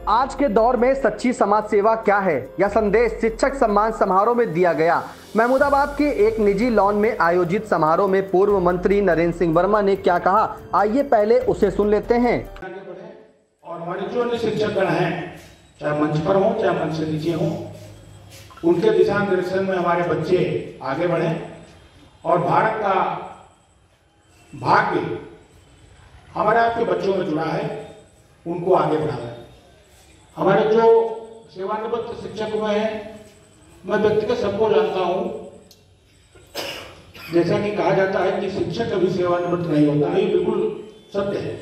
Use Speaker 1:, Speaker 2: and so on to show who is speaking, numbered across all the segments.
Speaker 1: आज के दौर में सच्ची समाज सेवा क्या है, यह संदेश शिक्षक सम्मान समारोह में दिया गया। महमूदाबाद के एक निजी लॉन में आयोजित समारोह में पूर्व मंत्री नरेंद्र सिंह वर्मा ने क्या कहा, आइए पहले उसे सुन लेते हैं।
Speaker 2: और हमारे जो अन्य शिक्षकगण हैं, चाहे मंच पर हो चाहे मंच से नीचे हो, उनके दिशा निर्देशन में हमारे बच्चे आगे बढ़े और भारत का भाग्य हमारे आपके बच्चों में जुड़ा है, उनको आगे बढ़ाना है। हमारे जो सेवानिवृत्त शिक्षक हुए हैं, मैं व्यक्तिगत सबको जानता हूं। जैसा कि कहा जाता है कि शिक्षक कभी सेवानिवृत्त नहीं होता, ये बिल्कुल सत्य है।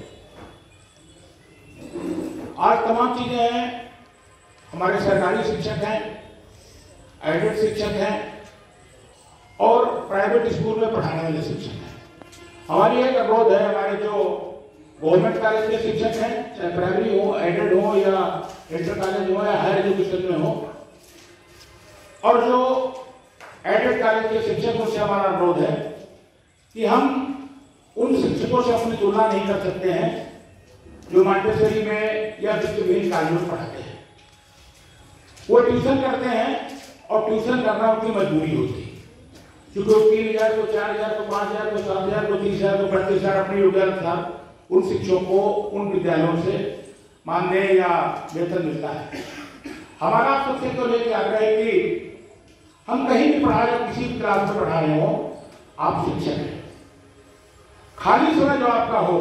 Speaker 2: आज तमाम चीजें हैं, हमारे सरकारी शिक्षक हैं, एडेड शिक्षक हैं और प्राइवेट स्कूल में पढ़ाने वाले शिक्षक हैं। हमारी एक अनुरोध है, हमारे जो गवर्नमेंट कॉलेज के शिक्षक हैं, चाहे प्राइमरी हो, एडेड हो या इंटर कॉलेज हो या हायर एजुकेशन में हो, और जो एडेड कॉलेज के शिक्षकों से हमारा अनुरोध है कि हम उन शिक्षकों से अपनी तुलना नहीं कर सकते हैं जो मॉन्टेसरी में या विभिन्न कॉलेजों में पढ़ाते हैं। वो ट्यूशन करते हैं और ट्यूशन करना उनकी मजबूरी होती है, क्योंकि 3,000 को 4,000 को 5,000 को 7,000 को 30,000 को 35,000 अपनी योग्यता अनुसार उन शिक्षकों को उन विद्यालयों से मानदेय या वेतन मिलता है। हमारा सबसे तो लेकर आग्रह है कि हम कहीं भी पढ़ा रहे, किसी भी क्लास में पढ़ा रहे हो, आप शिक्षक हैं। खाली समय जो आपका हो,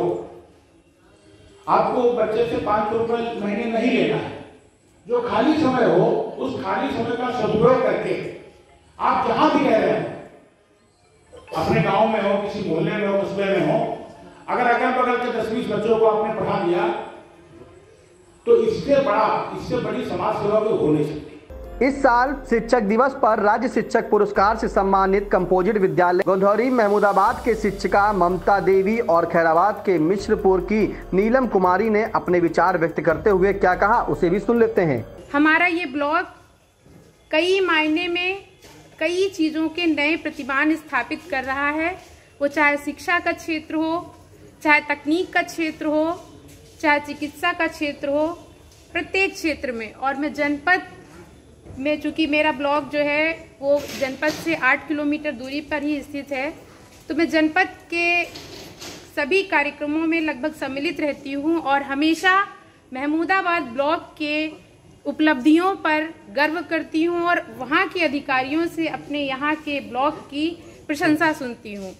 Speaker 2: आपको बच्चे से 500 रुपये महीने नहीं लेना है। जो खाली समय हो, उस खाली समय का सदुपयोग करके आप जहां भी रह रहे हो, अपने गांव में हो, किसी मोहल्ले में हो, कस्बे में हो, अगर अगल बगल के 10-20 बच्चों को आपने पढ़ा दिया तो इससे बड़ी समाज सेवा भी हो नहीं सकती।
Speaker 1: इस साल शिक्षक दिवस पर राज्य शिक्षक पुरस्कार से सम्मानित कंपोजिट विद्यालय गोंधौरी महमूदाबाद के शिक्षिका ममता देवी और खैराबाद के मिश्रपुर की नीलम कुमारी ने अपने विचार व्यक्त करते हुए क्या कहा, उसे भी सुन लेते हैं।
Speaker 3: हमारा ये ब्लॉग कई मायने में कई चीज़ों के नए प्रतिमान स्थापित कर रहा है। वो चाहे शिक्षा का क्षेत्र हो, चाहे तकनीक का क्षेत्र हो, चाहे चिकित्सा का क्षेत्र हो, प्रत्येक क्षेत्र में। और मैं जनपद में, चूंकि मेरा ब्लॉक जो है वो जनपद से 8 किलोमीटर दूरी पर ही स्थित है, तो मैं जनपद के सभी कार्यक्रमों में लगभग सम्मिलित रहती हूँ और हमेशा महमूदाबाद ब्लॉक के उपलब्धियों पर गर्व करती हूँ और वहाँ के अधिकारियों से अपने यहाँ के ब्लॉक की प्रशंसा सुनती हूँ।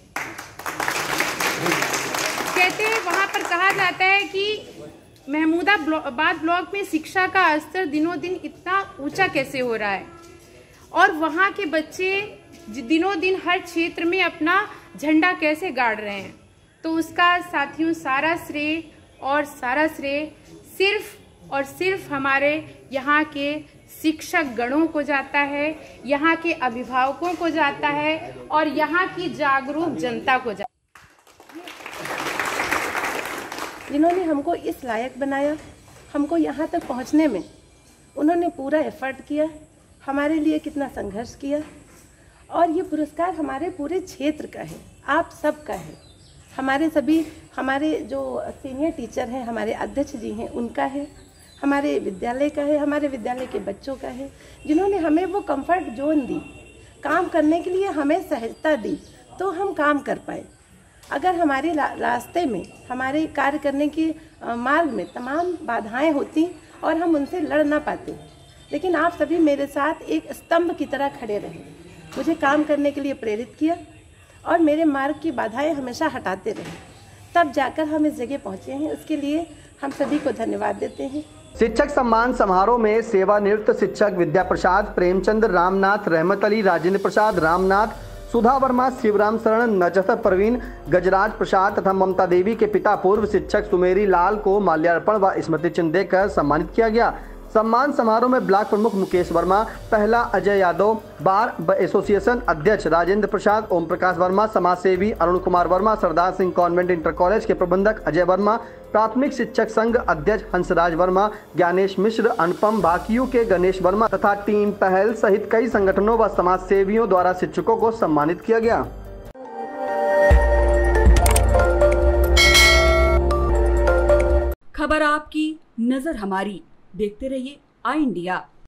Speaker 3: कहते हैं, वहाँ पर कहा जाता है कि महमूदाबाद ब्लॉक में शिक्षा का स्तर दिनों दिन इतना ऊंचा कैसे हो रहा है और वहाँ के बच्चे दिनों दिन हर क्षेत्र में अपना झंडा कैसे गाड़ रहे हैं। तो उसका साथियों सारा श्रेय सिर्फ और सिर्फ हमारे यहाँ के शिक्षक गणों को जाता है, यहाँ के अभिभावकों को जाता है और यहाँ की जागरूक जनता को जाता है,
Speaker 4: जिन्होंने हमको इस लायक बनाया। हमको यहाँ तक पहुँचने में उन्होंने पूरा एफर्ट किया, हमारे लिए कितना संघर्ष किया। और ये पुरस्कार हमारे पूरे क्षेत्र का है, आप सब का है, हमारे जो सीनियर टीचर हैं, हमारे अध्यक्ष जी हैं, उनका है, हमारे विद्यालय का है, हमारे विद्यालय के बच्चों का है, जिन्होंने हमें वो कंफर्ट जोन दी, काम करने के लिए हमें सहजता दी तो हम काम कर पाए। अगर हमारे रास्ते में, हमारे कार्य करने के मार्ग में तमाम बाधाएं होती और हम उनसे लड़ ना पाते, लेकिन आप सभी मेरे साथ एक स्तंभ की तरह खड़े रहे, मुझे काम करने के लिए प्रेरित किया और मेरे मार्ग की बाधाएं हमेशा हटाते रहे, तब जाकर हम इस जगह पहुँचे हैं। उसके लिए हम सभी को धन्यवाद देते हैं।
Speaker 1: शिक्षक सम्मान समारोह में सेवानिवृत्त शिक्षक विद्या प्रसाद, प्रेमचंद, रामनाथ, रहमत अली, राजेंद्र प्रसाद, रामनाथ, सुधा वर्मा, शिवराम शरण, नजत प्रवीण, गजराज प्रसाद तथा ममता देवी के पिता पूर्व शिक्षक सुमेरी लाल को माल्यार्पण व स्मृति चिन्ह देकर सम्मानित किया गया। सम्मान समारोह में ब्लॉक प्रमुख मुकेश वर्मा, पहला अजय यादव, बार एसोसिएशन अध्यक्ष राजेंद्र प्रसाद, ओम प्रकाश वर्मा, समाजसेवी Arun Kumar Verma, Sardar Singh convent inter college के प्रबंधक अजय वर्मा, प्राथमिक शिक्षक संघ अध्यक्ष हंसराज वर्मा, ज्ञानेश मिश्र, अनुपम भाकियू के गणेश वर्मा तथा टीम पहल सहित कई संगठनों व समाजसेवियों द्वारा शिक्षकों को सम्मानित किया गया।
Speaker 5: खबर आपकी, नजर हमारी। देखते रहिए आई इंडिया।